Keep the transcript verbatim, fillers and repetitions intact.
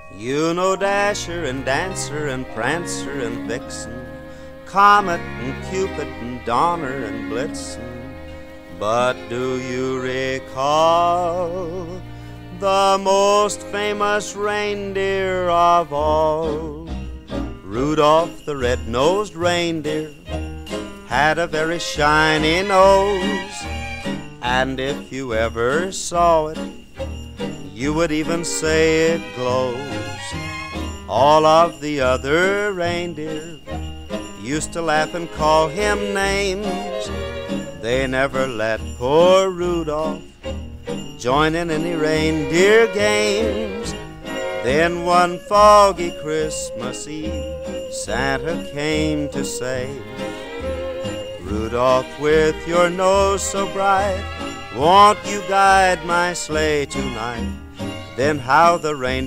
You know Dasher and Dancer and Prancer and Vixen, Comet and Cupid and Donner and Blitzen. But do you recall the most famous reindeer of all? Rudolph the red-nosed reindeer had a very shiny nose, and if you ever saw it, you would even say it glows. All of the other reindeer used to laugh and call him names. They never let poor Rudolph join in any reindeer games. Then one foggy Christmas Eve, Santa came to say, Rudolph, with your nose so bright, won't you guide my sleigh tonight? Then how the reindeer